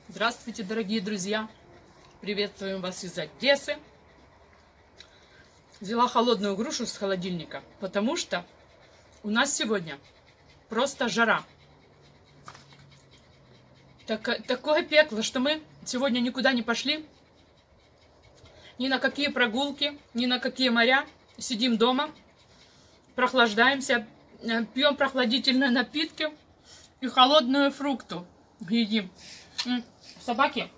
Здравствуйте, дорогие друзья! Приветствуем вас из Одессы. Взяла холодную грушу с холодильника, потому что у нас сегодня просто жара. Такое пекло, что мы сегодня никуда не пошли, ни на какие прогулки, ни на какие моря. Сидим дома, прохлаждаемся, пьем прохладительные напитки и холодную фрукту едим. Собаки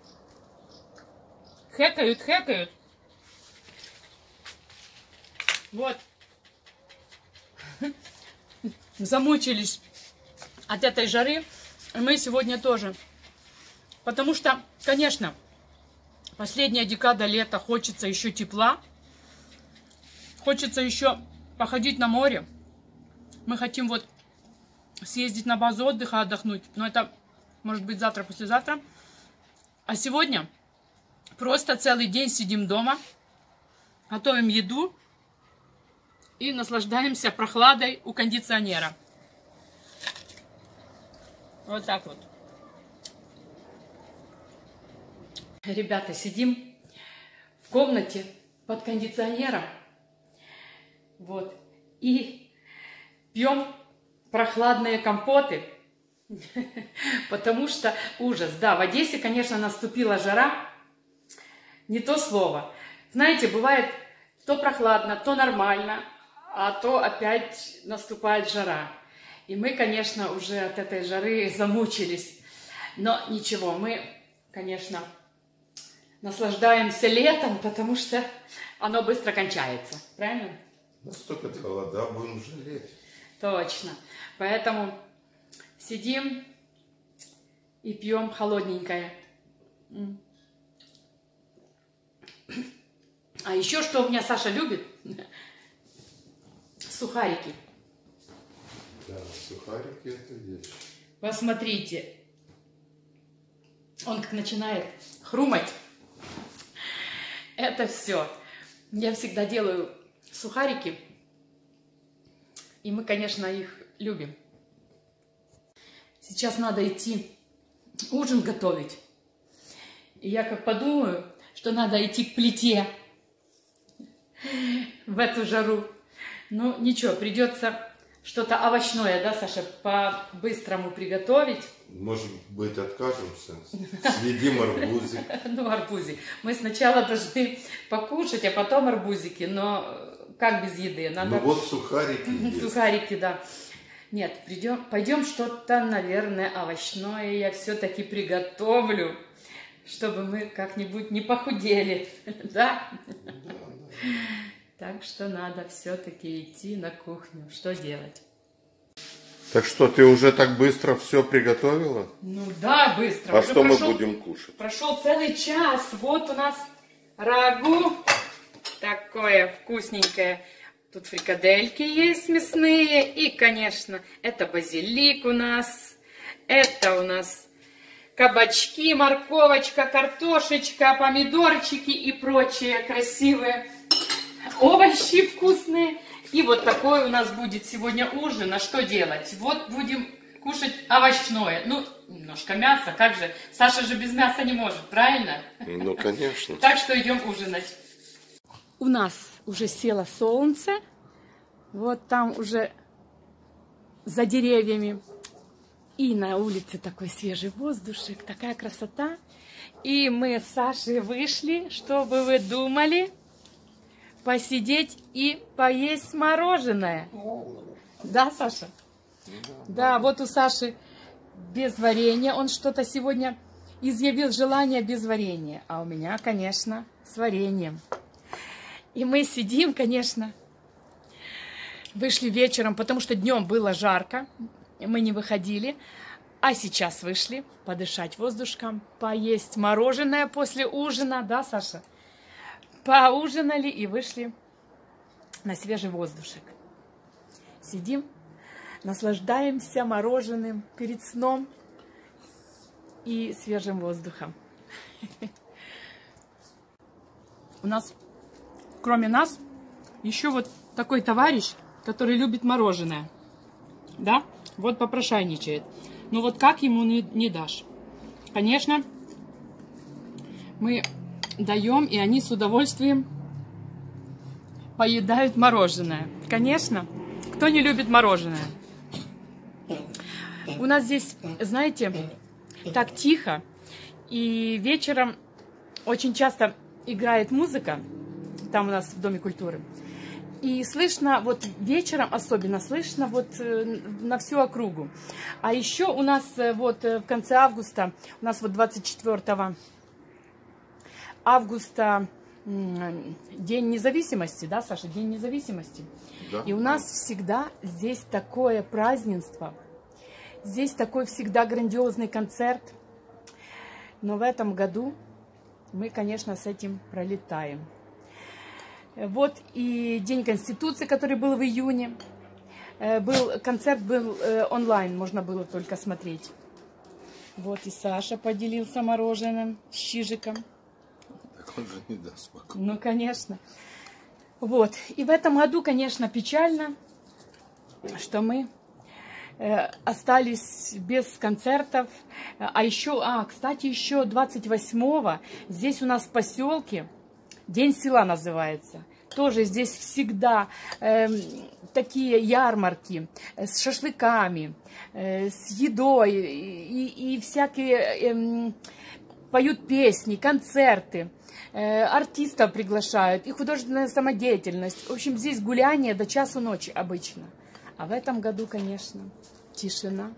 хэкают. Вот. Замучились от этой жары. Мы сегодня тоже. Потому что, конечно, последняя декада лета, хочется еще тепла. Хочется еще походить на море. Мы хотим вот съездить на базу отдыха, отдохнуть. Но это может быть завтра, послезавтра. А сегодня просто целый день сидим дома, готовим еду и наслаждаемся прохладой у кондиционера. Вот так вот. Ребята, сидим в комнате под кондиционером. Вот. И пьем прохладные компоты. Потому что ужас. Да, в Одессе, конечно, наступила жара. Не то слово. Знаете, бывает то прохладно, то нормально, а то опять наступает жара. И мы, конечно, уже от этой жары замучились. Но ничего, мы, конечно, наслаждаемся летом, потому что оно быстро кончается. Правильно? Наступит холода, будем жалеть. Точно. Поэтому сидим и пьем холодненькое. А еще что у меня Саша любит? Сухарики. Да, сухарики это вещь. Посмотрите. Он как начинает хрумать. Это все. Я всегда делаю сухарики. И мы, конечно, их любим. Сейчас надо идти ужин готовить. И я как подумаю, что надо идти к плите в эту жару. Ну, ничего, придется что-то овощное, да, Саша, по-быстрому приготовить. Может быть, откажемся? Съедим арбузик. Ну, арбузик. Мы сначала должны покушать, а потом арбузики. Но как без еды? Надо... Ну, вот сухарики. Сухарики, да. Нет, пойдем что-то, наверное, овощное я все-таки приготовлю, чтобы мы как-нибудь не похудели, да? Да. Так что надо все-таки идти на кухню. Что делать? Так что, ты уже так быстро все приготовила? Ну да, быстро. А уже что мы будем кушать? Прошел целый час. Вот у нас рагу такое вкусненькое. Тут фрикадельки есть мясные. И, конечно, это базилик у нас. Это у нас кабачки, морковочка, картошечка, помидорчики и прочие красивые овощи вкусные. И вот такой у нас будет сегодня ужин. А что делать? Вот будем кушать овощное. Ну, немножко мяса. Как же? Саша же без мяса не может, правильно? Ну, конечно. Так что идем ужинать. У нас уже село солнце. Вот там уже за деревьями. И на улице такой свежий воздушек. Такая красота. И мы с Сашей вышли, что бы вы думали, посидеть и поесть мороженое. Да, Саша? Да, вот у Саши без варенья. Он что-то сегодня изъявил желание без варенья. А у меня, конечно, с вареньем. И мы сидим, конечно, вышли вечером, потому что днем было жарко, мы не выходили, а сейчас вышли подышать воздушком, поесть мороженое после ужина, да, Саша? Поужинали и вышли на свежий воздушек. Сидим, наслаждаемся мороженым перед сном и свежим воздухом. У нас, кроме нас, еще вот такой товарищ, который любит мороженое. Да? Вот попрошайничает. Ну вот как ему не дашь? Конечно, мы даем, и они с удовольствием поедают мороженое. Конечно, кто не любит мороженое? У нас здесь, знаете, так тихо, и вечером очень часто играет музыка, там у нас в Доме культуры, и слышно, вот вечером особенно слышно вот на всю округу. А еще у нас вот в конце августа, у нас вот 24 августа День независимости, да, Саша, День независимости. Да. И у нас всегда здесь такое празднество, здесь такой всегда грандиозный концерт. Но в этом году мы, конечно, с этим пролетаем. Вот и День Конституции, который был в июне. Концерт был онлайн, можно было только смотреть. Вот и Саша поделился мороженым с Чижиком. Так он же не даст пока. Ну, конечно. Вот. И в этом году, конечно, печально, что мы остались без концертов. А еще, кстати, еще 28-го здесь у нас в поселке День села называется. Тоже здесь всегда такие ярмарки с шашлыками, с едой и всякие поют песни, концерты, артистов приглашают и художественная самодеятельность. В общем, здесь гуляние до часу ночи обычно. А в этом году, конечно, тишина.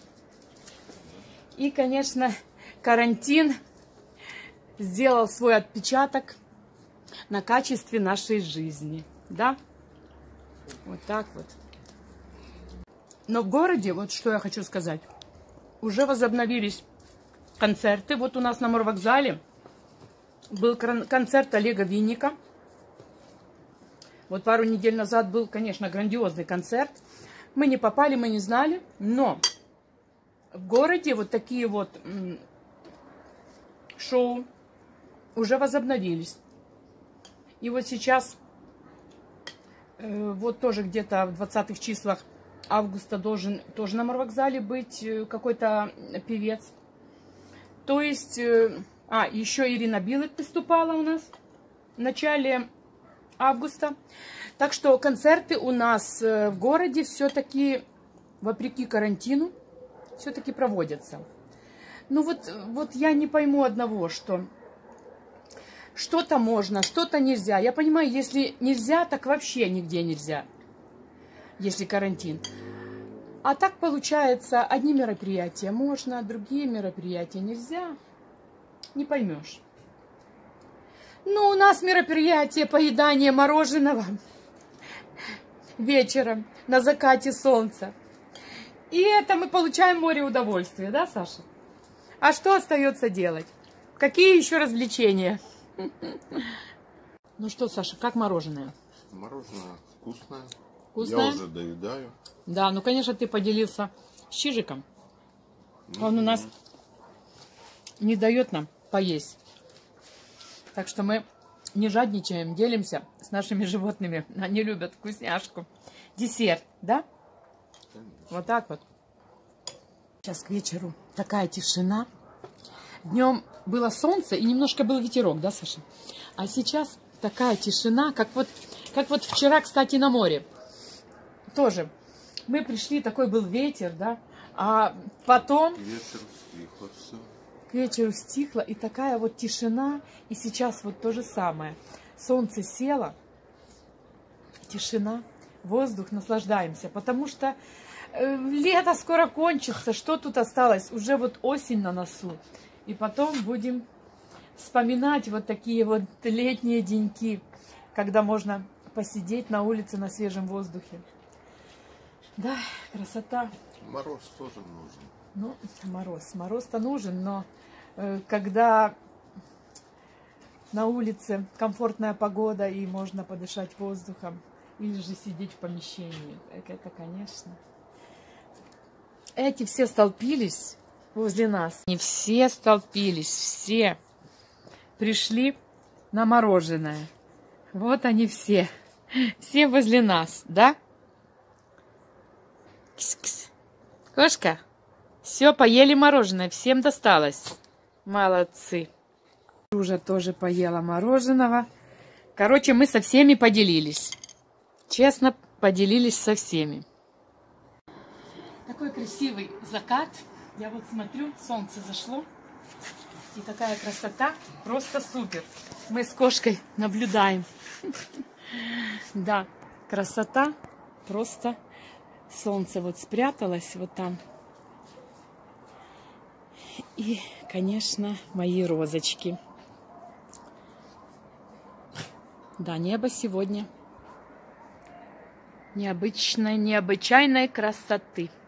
И, конечно, карантин сделал свой отпечаток на качестве нашей жизни, да? Вот так вот. Но в городе, вот что я хочу сказать, уже возобновились концерты. Вот у нас на морвокзале был концерт Олега Винника. Вот пару недель назад был, конечно, грандиозный концерт. Мы не попали, мы не знали, но в городе вот такие вот шоу уже возобновились. И вот сейчас, вот тоже где-то в 20-х числах августа должен тоже на морвокзале быть какой-то певец. То есть, еще Ирина Билык выступала у нас в начале августа. Так что концерты у нас в городе все-таки, вопреки карантину, все-таки проводятся. Ну вот я не пойму одного, что что-то можно, что-то нельзя. Я понимаю, если нельзя, так вообще нигде нельзя, если карантин. А так получается, одни мероприятия можно, а другие мероприятия нельзя. Не поймешь. Ну, у нас мероприятие поедания мороженого вечером на закате солнца. И это мы получаем море удовольствия, да, Саша? А что остается делать? Какие еще развлечения? Ну что, Саша, как мороженое? Мороженое вкусное. Вкусное? Я уже доедаю. Да, ну, конечно, ты поделился с Чижиком. Он у нас не дает нам поесть. Так что мы не жадничаем, делимся с нашими животными. Они любят вкусняшку. Десерт, да? Вот так вот. Сейчас к вечеру такая тишина. Днем было солнце и немножко был ветерок, да, Саша? А сейчас такая тишина, как вот вчера, кстати, на море. Тоже. Мы пришли, такой был ветер, да? А потом... К вечеру стихло, и такая вот тишина. И сейчас вот то же самое. Солнце село, тишина, воздух, наслаждаемся. Потому что лето скоро кончится. Что тут осталось? Уже вот осень на носу. И потом будем вспоминать вот такие вот летние деньки, когда можно посидеть на улице на свежем воздухе. Да, красота. Мороз тоже нужен. Ну, мороз-то нужен, но когда на улице комфортная погода и можно подышать воздухом, или же сидеть в помещении, это, конечно. Эти все столпились возле нас. Не все столпились, все пришли на мороженое. Вот они все. Все возле нас, да? Кис-кис. Кошка, все, поели мороженое, всем досталось. Молодцы. Уже тоже поела мороженого. Короче, мы со всеми поделились. Честно, поделились со всеми. Такой красивый закат. Я вот смотрю, солнце зашло. И такая красота. Просто супер. Мы с кошкой наблюдаем. Да, красота. Просто солнце вот спряталось вот там. И, конечно, мои розочки. Да, небо сегодня необычной, необычайной красоты.